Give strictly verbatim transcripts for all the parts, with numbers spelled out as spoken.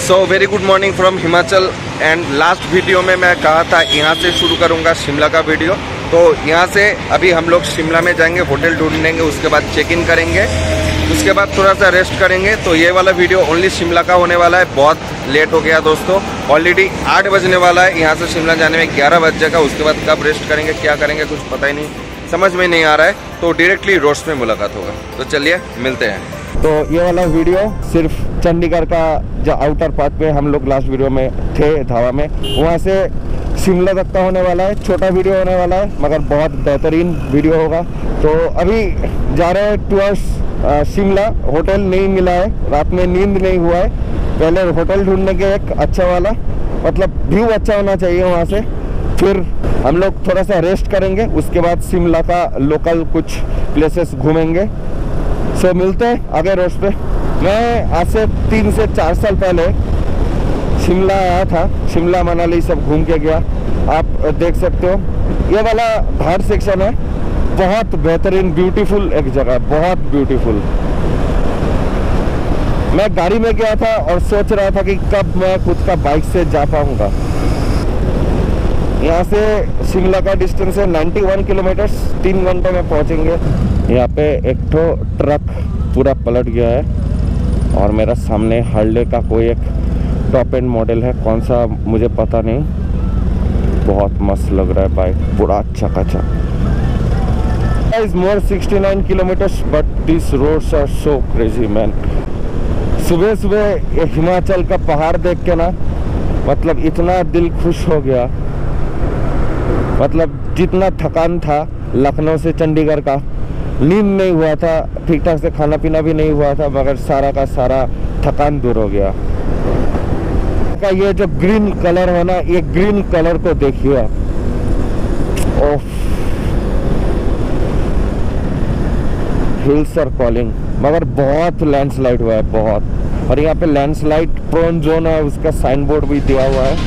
So very good morning from Himachal. And last video में मैं कहा था यहाँ से शुरू करूँगा शिमला का वीडियो। तो यहाँ से अभी हम लोग शिमला में जाएंगे, होटल ढूंढेंगे, उसके बाद चेक इन करेंगे, उसके बाद थोड़ा सा रेस्ट करेंगे। तो ये वाला वीडियो ओनली शिमला का होने वाला है। बहुत लेट हो गया दोस्तों, ऑलरेडी आठ बजने वाला है। यहाँ से शिमला जाने में ग्यारह बज जाएगा। उसके बाद कब रेस्ट करेंगे, क्या करेंगे, कुछ पता ही नहीं, समझ में नहीं आ रहा है। तो डायरेक्टली रोड्स में मुलाकात होगा। तो चलिए मिलते हैं। तो ये वाला वीडियो सिर्फ चंडीगढ़ का जो आउटर पार्ट पे हम लोग लास्ट वीडियो में थे धावा में, वहाँ से शिमला तक का होने वाला है। छोटा वीडियो होने वाला है मगर बहुत बेहतरीन वीडियो होगा। तो अभी जा रहे हैं टूअर्ड्स शिमला। होटल नहीं मिला है, रात में नींद नहीं हुआ है। पहले होटल ढूंढने के एक अच्छा वाला, मतलब व्यू अच्छा होना चाहिए वहाँ से। फिर हम लोग थोड़ा सा रेस्ट करेंगे, उसके बाद शिमला का लोकल कुछ प्लेसेस घूमेंगे। सो मिलते हैं आगे रोड पे। मैं आज से तीन से चार साल पहले शिमला आया था, शिमला मनाली सब घूम के गया। आप देख सकते हो ये वाला घाट सेक्शन है, बहुत बेहतरीन ब्यूटीफुल एक जगह, बहुत ब्यूटीफुल। मैं गाड़ी में गया था और सोच रहा था कि कब मैं खुद का बाइक से जा पाऊंगा। यहाँ से शिमला का डिस्टेंस है इक्यानवे किलोमीटर, तीन घंटे में पहुँचेंगे। यहाँ पे एक तो ट्रक पूरा पलट गया है और मेरा सामने हार्ले का कोई एक टॉप एंड मॉडल है, कौन सा मुझे पता नहीं। बहुत मस्त लग रहा है बाइक, पूरा चकाचक। Is more sixty nine kilometres but this roads are so crazy man. सुबह सुबह हिमाचल का पहाड़ देख के ना, मतलब इतना दिल खुश हो गया। मतलब जितना थकान था लखनऊ से चंडीगढ़ का, नींद नहीं हुआ था, ठीक ठाक से खाना पीना भी नहीं हुआ था, मगर सारा का सारा थकान दूर हो गया। का ये जो ग्रीन कलर है ना, ये ग्रीन कलर को देखिए। Oh, hills are calling. मगर बहुत लैंडस्लाइड हुआ है, बहुत। और यहाँ पे लैंडस्लाइड प्रोन जोन है, उसका साइन बोर्ड भी दिया हुआ है।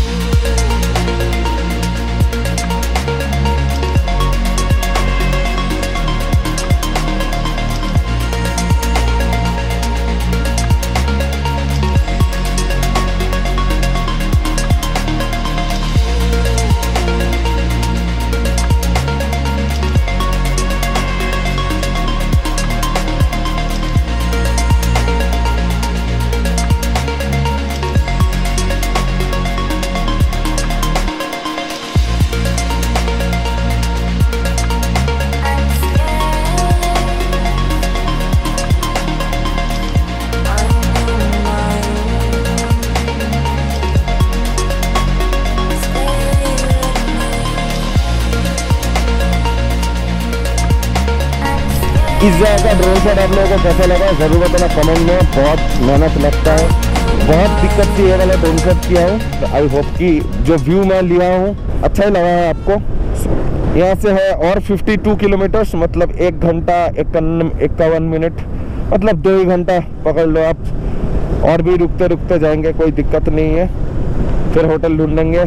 इस जगह का ड्रोन शॉट आप लोगों को कैसा लगा जरूर बताना कमेंट में। बहुत मेहनत लगता है, बहुत दिक्कत से ये वाला ड्रोन शॉट किया है। तो आई होप कि जो व्यू मैं लिया हूँ अच्छा ही लगा है आपको। यहाँ से है और बावन किलोमीटर्स, मतलब एक घंटा इक्यावन मिनट, मतलब दो ही घंटा पकड़ लो आप। और भी रुकते रुकते जाएंगे, कोई दिक्कत नहीं है। फिर होटल ढूंढेंगे।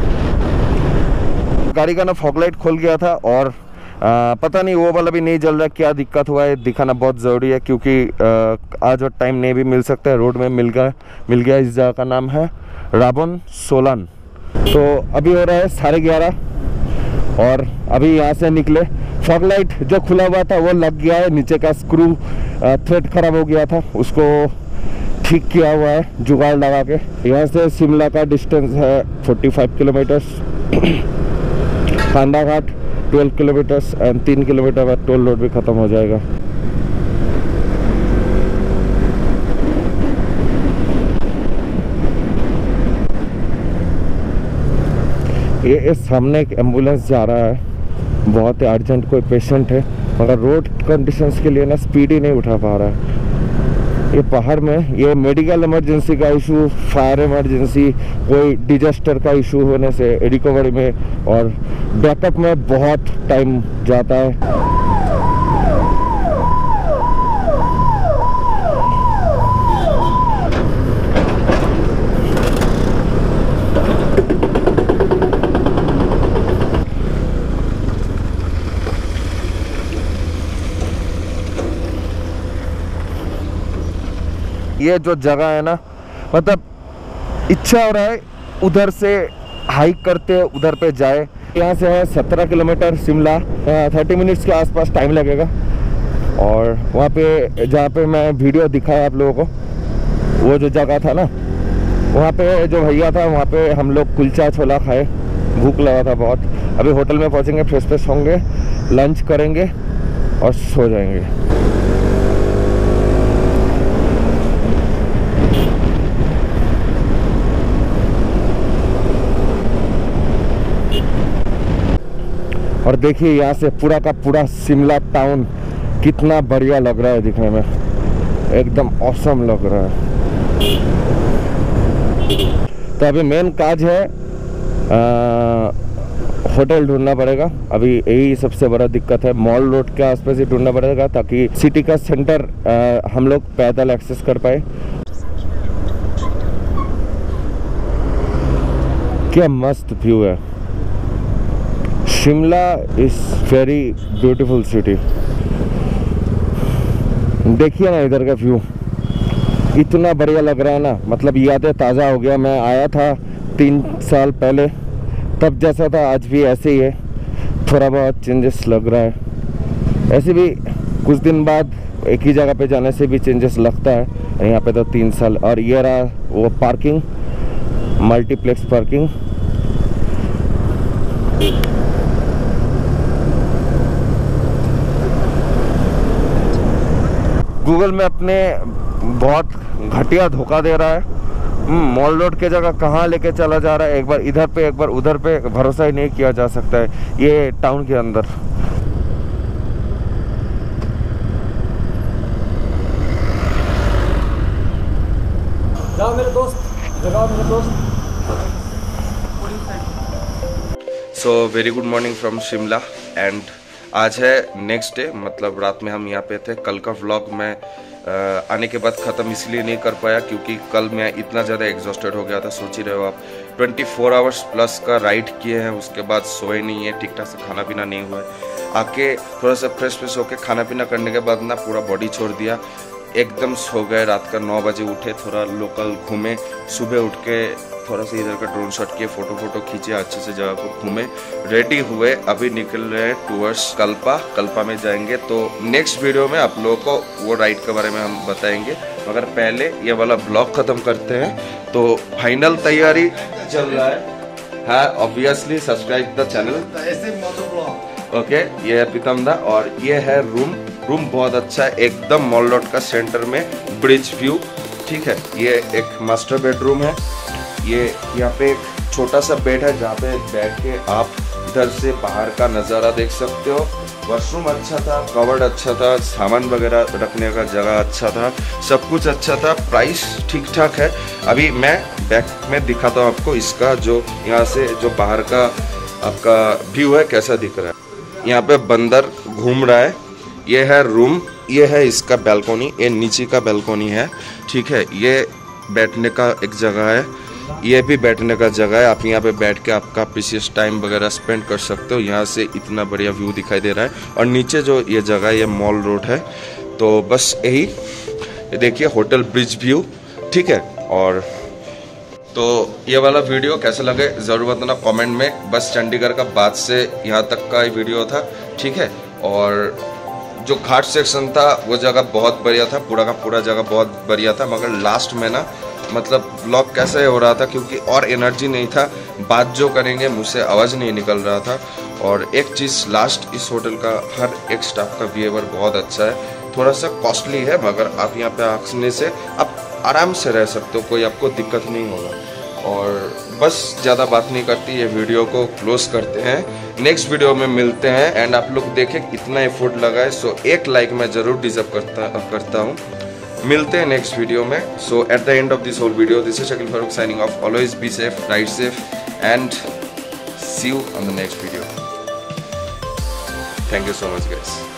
गाड़ी का ना फॉगलाइट खोल गया था और आ, पता नहीं वो वाला भी नहीं जल रहा, क्या दिक्कत हुआ है दिखाना बहुत ज़रूरी है, क्योंकि आ, आज और टाइम नहीं भी मिल सकता है। रोड में मिल गया मिल गया इस जगह का नाम है राबन सोलन। तो अभी हो रहा है साढ़े ग्यारह और अभी यहाँ से निकले। फॉगलाइट जो खुला हुआ था वो लग गया है, नीचे का स्क्रू थ्रेड खराब हो गया था, उसको ठीक किया हुआ है जुगाड़ लगा के। यहाँ से शिमला का डिस्टेंस है पैंतालीस किलोमीटर्स। कांदा घाट बारह किलोमीटर्स एंड तीन किलोमीटर बाद टोल रोड भी ख़त्म हो जाएगा। ये इस सामने एक एम्बुलेंस जा रहा है, बहुत ही अर्जेंट कोई पेशेंट है, मगर रोड कंडीशंस के लिए ना स्पीड ही नहीं उठा पा रहा है। ये पहाड़ में ये मेडिकल इमरजेंसी का इशू, फायर इमरजेंसी, कोई डिजास्टर का इशू होने से रिकवरी में और बैकअप में बहुत टाइम जाता है। ये जो जगह है ना, मतलब इच्छा हो रहा है उधर से हाइक करते उधर पे जाए। यहाँ से है सत्रह किलोमीटर शिमला, थर्टी मिनट्स के आसपास टाइम लगेगा। और वहाँ पे जहाँ पे मैं वीडियो दिखाया आप लोगों को, वो जो जगह था ना, वहाँ पे जो भैया था वहाँ पे हम लोग कुलचा छोला खाए, भूख लगा था बहुत। अभी होटल में पहुँचेंगे, फ्रेश फ्रेश होंगे, लंच करेंगे और सो जाएंगे। और देखिए यहाँ से पूरा का पूरा शिमला टाउन कितना बढ़िया लग रहा है दिखने में, एकदम ऑसम लग रहा है। तो अभी मेन काज है, आ, होटल ढूंढना पड़ेगा। अभी यही सबसे बड़ा दिक्कत है, मॉल रोड के आसपास ही ढूंढना पड़ेगा ताकि सिटी का सेंटर आ, हम लोग पैदल एक्सेस कर पाए। क्या मस्त व्यू है। Shimla is very beautiful city. देखिए ना इधर का व्यू, इतना बढ़िया लग रहा है ना, मतलब यादें ताज़ा हो गया। मैं आया था तीन साल पहले, तब जैसा था आज भी ऐसे ही है, थोड़ा बहुत चेंजेस लग रहा है। ऐसे भी कुछ दिन बाद एक ही जगह पे जाने से भी चेंजेस लगता है। यहाँ पे तो तीन साल। और ये रहा वो पार्किंग, मल्टीप्लेक्स पार्किंग। गूगल में अपने बहुत घटिया धोखा दे रहा है। मॉल रोड के जगह कहाँ लेके चला जा रहा है, एक बार इधर पे एक बार उधर पे, भरोसा ही नहीं किया जा सकता है ये टाउन के अंदर। जाओ मेरे दोस्त, जगाओ मेरे दोस्त। So very good morning from Shimla and आज है नेक्स्ट डे, मतलब रात में हम यहाँ पे थे। कल का व्लॉग मैं आ, आने के बाद ख़त्म इसलिए नहीं कर पाया क्योंकि कल मैं इतना ज़्यादा एग्जॉस्टेड हो गया था। सोच ही रहे हो आप, चौबीस आवर्स प्लस का राइड किए हैं, उसके बाद सोए नहीं है, ठीक ठाक से खाना पीना नहीं हुआ है। आके थोड़ा सा फ्रेश फ्रेश होके खाना पीना करने के बाद ना पूरा बॉडी छोड़ दिया, एकदम सो गए। रात का नौ बजे उठे, थोड़ा लोकल घूमे, सुबह उठ के थोड़ा सा इधर का ड्रोन शॉट किए, फोटो फोटो खींचे, अच्छे से जगह को घूमे, रेडी हुए, अभी निकल रहे हैं टूवर्ड्स कल्पा। कल्पा में जाएंगे तो नेक्स्ट वीडियो में आप लोगों को वो राइड के बारे में हम बताएंगे। मगर पहले ये वाला ब्लॉग खत्म करते हैं। तो फाइनल तैयारी चल रहा है, हाँ obviously subscribe the channel. Okay, ये है प्रीतम दा और ये है रूम। रूम बहुत अच्छा है, एकदम मॉल रोड का सेंटर में, ब्रिज व्यू, ठीक है। ये एक मास्टर बेडरूम है। ये यहाँ पे एक छोटा सा बेड है जहाँ पे बैठ के आप इधर से बाहर का नज़ारा देख सकते हो। वॉशरूम अच्छा था, कवर्ड अच्छा था, सामान वगैरह रखने का जगह अच्छा था, सब कुछ अच्छा था। प्राइस ठीक ठाक है। अभी मैं बैक में दिखाता हूँ आपको इसका, जो यहाँ से जो बाहर का आपका व्यू है कैसा दिख रहा है। यहाँ पे बंदर घूम रहा है। ये है रूम, ये है इसका बैल्कोनी, ये नीचे का बैल्कोनी है, ठीक है। ये बैठने का एक जगह है, ये भी बैठने का जगह है। आप यहाँ पे बैठ के आपका प्रीशियस टाइम वगैरह स्पेंड कर सकते हो। यहाँ से इतना बढ़िया व्यू दिखाई दे रहा है। और नीचे जो ये जगह है ये मॉल रोड है। तो बस यही, ये देखिए होटल ब्रिज व्यू, ठीक है। और तो ये वाला वीडियो कैसा लगे ज़रूर बताना कमेंट में। बस चंडीगढ़ का बाद से यहाँ तक का वीडियो था, ठीक है। और जो घाट सेक्शन था वो जगह बहुत बढ़िया था, पूरा का पूरा जगह बहुत बढ़िया था। मगर लास्ट में ना मतलब ब्लॉग कैसे हो रहा था क्योंकि और एनर्जी नहीं था, बात जो करेंगे मुझसे आवाज़ नहीं निकल रहा था। और एक चीज़ लास्ट, इस होटल का हर एक स्टाफ का बिहेवियर बहुत अच्छा है। थोड़ा सा कॉस्टली है मगर आप यहाँ पे आने से आप आराम से रह सकते हो, कोई आपको दिक्कत नहीं होगा। और बस ज़्यादा बात नहीं करती, ये वीडियो को क्लोज करते हैं। नेक्स्ट वीडियो में मिलते हैं। एंड आप लोग देखें कितना एफर्ट लगा है, सो एक लाइक मैं ज़रूर डिजर्व करता करता हूँ। मिलते हैं नेक्स्ट वीडियो में। So at the end of this whole video, this is Shakeel Farooq signing off. Always be safe, ride safe and see you on the next video. Thank you so much guys.